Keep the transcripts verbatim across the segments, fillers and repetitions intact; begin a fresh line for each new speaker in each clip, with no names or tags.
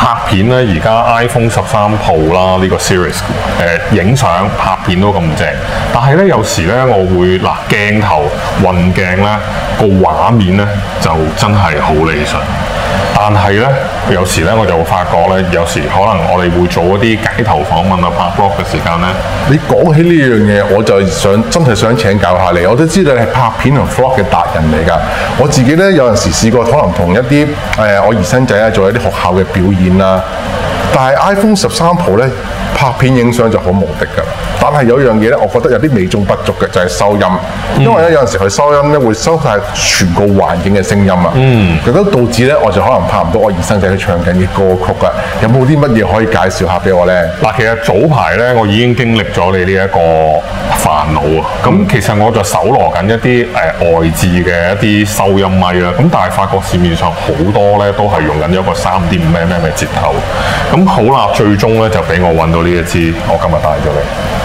拍片咧，而家 iPhone 十三 Pro 啦呢個 series 誒影相拍片都咁正，但係咧有時咧我會嗱鏡頭運鏡咧個畫面咧就真係好理想。但係咧，有時咧我就會發覺咧，有時可能我哋會做一啲街頭訪問啊、拍 vlog 嘅時間咧。
你講起呢樣嘢，我就想真係想請教下你。我都知道你係拍片同 vlog 嘅達人嚟㗎。我自己咧有陣時試過，可能同一啲誒、呃、我兒孫仔啊做一啲學校嘅表演啦。但係 iPhone 十三 Pro 咧拍片影相就好無敵㗎。但係有樣嘢咧，我覺得有啲美中不足嘅，就係、是、收音。因為咧有陣時佢收音咧會收晒全個環境嘅聲音啊。嗯。亦都導致咧我就可能拍唔到我兒孫仔去唱緊嘅歌曲啊。有冇啲乜嘢可以介紹下俾我咧？
嗱，其實早排咧我已經經歷咗你呢一個煩惱啊。咁、嗯、其實我就搜羅緊一啲誒、呃、外置嘅一啲收音咪啦。咁但係發覺市面上好多咧都係用緊一個三點五 mm 嘅接頭。咁好啦，最終咧就俾我揾到呢一支，我今日帶咗嚟。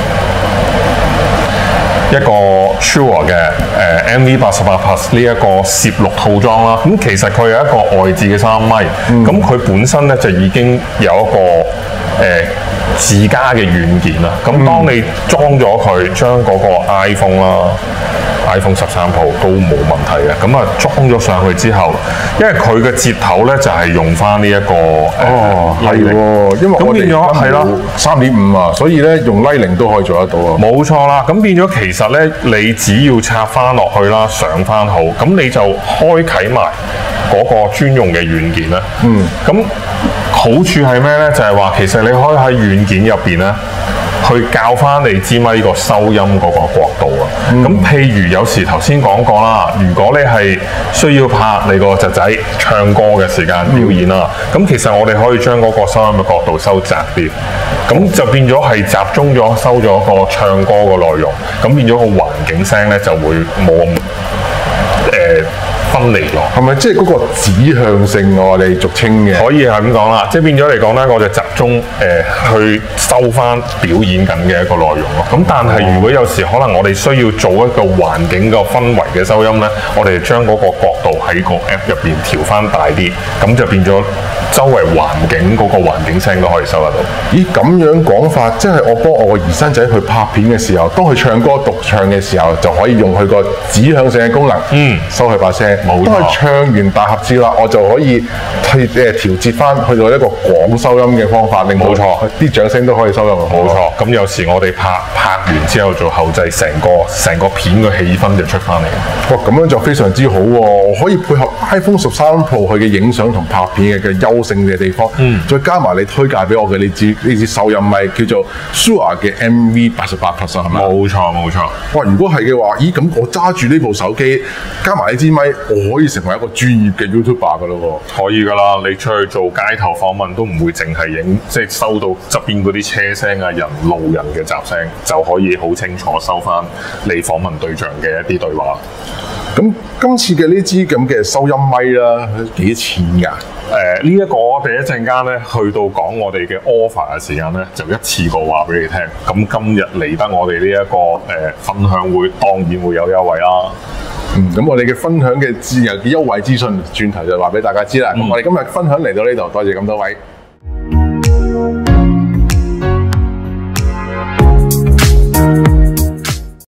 一個 Shure 嘅誒、呃、M V 八十八 Plus 呢一個攝錄套裝啦，咁其實佢有一個外置嘅收音咪，咁佢、嗯、本身咧就已經有一個誒、呃、自家嘅軟件啦。咁當你裝咗佢，將嗰個 iPhone 啦、iPhone 十三 Pro 都冇問題嘅。咁啊裝咗上去之後，因為佢嘅接頭咧就係、是、用翻呢一個
哦係喎，因為我哋係啦三點五啊，所以咧用 Lightning 都可以做得到啊。
冇錯啦，咁變咗其實咧，你只要插翻落去啦，上翻好，咁你就開啟埋嗰個專用嘅軟件啦。嗯，咁好處係咩咧？就係、是、話其實你可以喺軟件入邊咧，去校翻你支咪個收音嗰個角度啊。咁、嗯、譬如有時頭先講過啦，如果你係需要拍你個侄仔唱歌嘅時間表演啦，咁、嗯、其實我哋可以將嗰個收音嘅角度收窄啲，咁就變咗係集中咗收咗個唱歌嘅內容，咁變咗個環境聲咧就會冇咁誒分離咯。
係咪即係嗰個指向性我哋俗稱嘅？
可以係咁講啦，即係變咗嚟講咧，我就集中誒、呃、去收翻表演緊嘅一個內容咯。咁但係如果有時可能我哋需要做一個環境個氛圍嘅收音咧，我哋將嗰個角度喺個 app 入邊調翻大啲，咁就變咗周圍環境嗰個環境聲都可以收得到。
咦，咁樣講法，即係我幫我個兒孫仔去拍片嘅時候，當佢唱歌獨唱嘅時候，就可以用佢個指向性嘅功能，嗯，收佢把聲。冇錯。當佢唱完大合照啦，我就可以去誒調節翻去到一個廣收音嘅方法，令冇錯啲掌聲都可以收得好。
冇錯。咁有時我哋拍拍完之後做後製，成個成個片嘅氣氛就出翻嚟。
哇，咁樣就非常之好喎、啊！可以配合 iPhone 十三 Pro 佢嘅影相同拍片嘅嘅優勝嘅地方，嗯，再加埋你推介俾我嘅呢支呢支收音咪叫做 Shure 嘅 M V 八十八 Plus 係咪？
冇錯冇錯。
哇！如果係嘅話，咦咁我揸住呢部手機加埋呢支咪，我可以成為一個專業嘅 YouTuber 噶咯喎！
可以噶啦，你出去做街頭訪問都唔會淨係影，即係收到側邊嗰啲車聲啊、人路人嘅雜聲，就可以好清楚收翻你訪問對象嘅一啲對話。
咁今次嘅呢支咁嘅收音咪啦，幾錢㗎？
誒呢一個我哋一陣間咧去到講我哋嘅 offer 嘅時間咧，就一次過話俾你聽。咁今日嚟得我哋呢一個誒、呃、分享會，當然會有優惠啦。
嗯，咁我哋嘅分享嘅自由嘅優惠資訊，轉頭就話俾大家知啦。咁、嗯、我哋今日分享嚟到呢度，多謝咁多位。